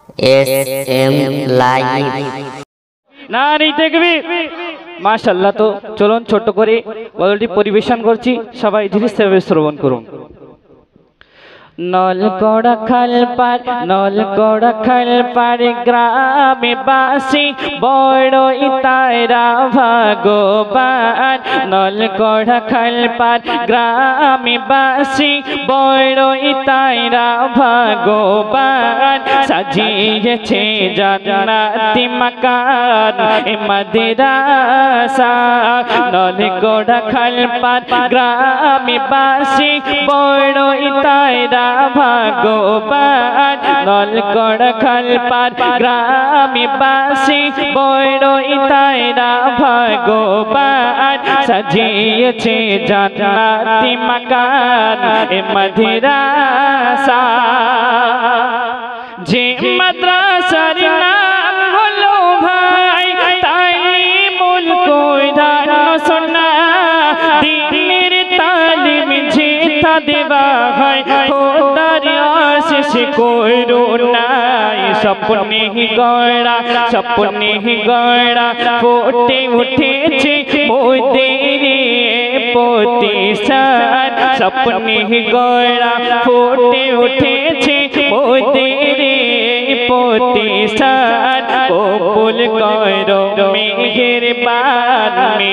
SM live নারী দেখবি মাশাআল্লাহ। তো চলুন ছোট করে গজলটি পরিবেশন করছি, সবাই ধীরে স্থিরে শ্রবণ করুন। নলকোড়া খাল পার গ্রামে বাসি বড়ই তারা ভাগবান। নলকোড়া খাল পার গ্রামে বাসি বড়ই তারা ভাগবান। সাজিয়েছে জান্নাতি মাকান এ মাদ্রাসা। নলকোড়া খাল পার গ্রামে বাসি বড়ই তারা ভাগবান। নলকোড়া খাল পার গ্রামে বাসি বড়ই তারা ভাগবান। সাজিয়েছে জান্নাতি মাকান এ মাদ্রাসা। যে মাদ্রাসার নাম হলো ভাই তালিমুল কোরআন সুন্নাহ। দ্বীনের তালিম যেথা দেওয়া হয় খোদার আশিস করুণায়। স্বপ্নে গড়া ফুটে উঠেছে মোদের প্রতিষ্ঠান। স্বপ্নে গড়া ফুটে উঠেছে মোদের প্রতিষ্ঠান। কবুল করো মেহেরবান।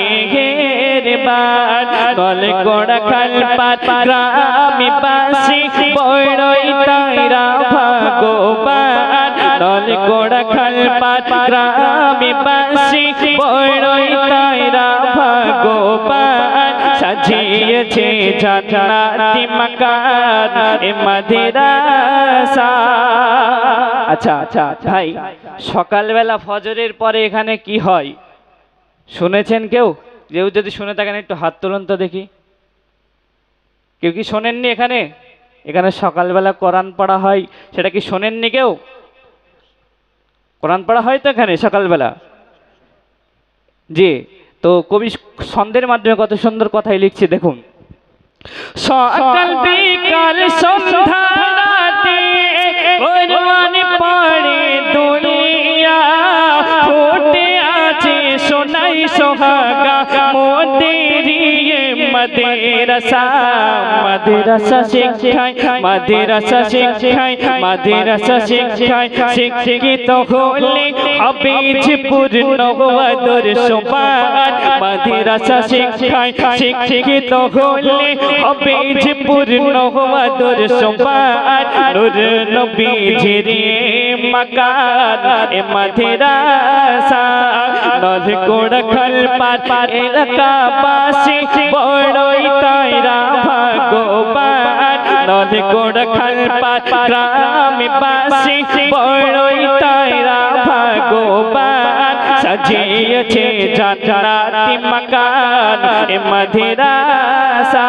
নলকোড়া খাল পার গ্রামে বাসি বড়ই তারা ভাগবান। নলকোড়া খাল পার গ্রামে বাসি বড়ই তারা ভাগবান। সাজিয়েছে জান্নাতি মাকান এ মাদ্রাসা। আচ্ছা ভাই, সকালবেলা ফজরের পরে এখানে কি হয় শুনেছেন কেউ? কেউ যদি শুনে থাকেন একটু হাত তুলুন তো দেখি। কেউ কি শোনেননি? এখানে সকালবেলা কোরআন পড়া হয়, সেটা কি শোনেননি কেউ? কোরআন পড়া হয় তো এখানে সকালবেলা। জি, তো কবি ছন্দের মাধ্যমে কত সুন্দর কথাই লিখছে দেখুন। সকাল বিকাল সন্ধ্যা রাতে কোরআন পড়ে দুনিয়া। ফুটে আছে সোনাই সোহাগা মোদের মাদ্রাসা। মাদ্রাসা শিক্ষায় শিক্ষিত হলে হবে যে পূর্ণ আদর্শবান। মাদ্রাসা শিক্ষায় শিক্ষিত হলে হবে যে পূর্ণ আদর্শবান। নূর নবীজির মাকান এ মাদ্রাসা। নলকোড়া খাল পার এলাকাবাসী বড়ই তারা ভাগবান। নলকোড়া খাল পার গ্রামে বাসি বড়ই তারা ভাগবান। সাজিয়েছে জান্নাতি মাকান এ মাদ্রাসা।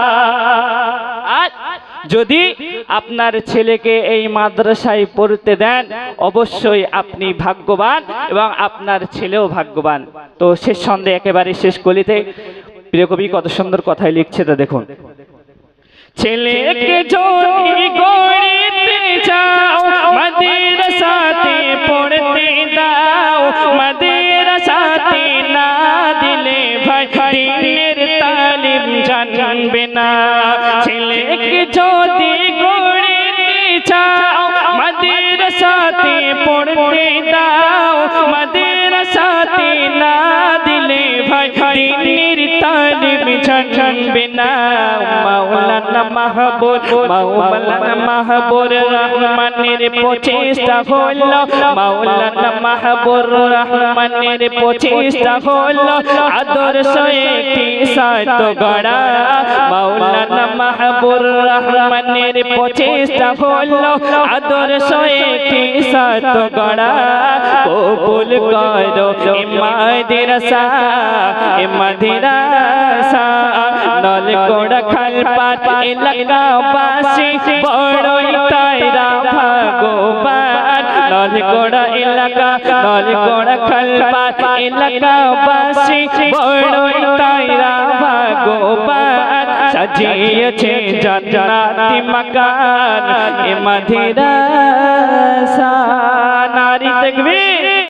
যদি আপনার ছেলেকে এই মাদ্রাসায় পড়তে দেন অবশ্যই আপনি ভাগ্যবান এবং আপনার ছেলেও ভাগ্যবান। তো শেষ সন্দেহ একেবারে শেষ কলিতে প্রিয় কবি কত সুন্দর কথাই লিখছে তা দেখুন। ছেলেকে যদি গড়তে চাও মাদ্রাসাতে পড়তে দাও। মাদ্রাসাতে না দিলে ভাই দ্বীনের তালিম জানবে না। ছেলেকে যদি গড়তে চাও মাদ্রাসাতে পড়তে দাও। মাদ্রাসাতে না দিলে ভাই দ্বীনের তালিম জানবে না। মাওলানা মাহবুব রহমানের প্রচেষ্টা হলো। মাওলানা মাহবুব রহমানের প্রচেষ্টা হলো আদর্শ একটি সাত গড়া। মাওলানা মাহবুব রহমানের প্রচেষ্টা হলো আদর্শ একটি সাত গড়া। কবুল করো এ মাদ্রাসা এ মাদ্রাসা। নলকোড়া খাল পার এলাকাবাসী বড়ই তারা ভাগবান। নলকোড়া খাল পার এলাকাবাসী বড়ই তারা ভাগবান। সাজিয়েছে জান্নাতি মাকান এ মাদ্রাসা। নারী তাকবীর।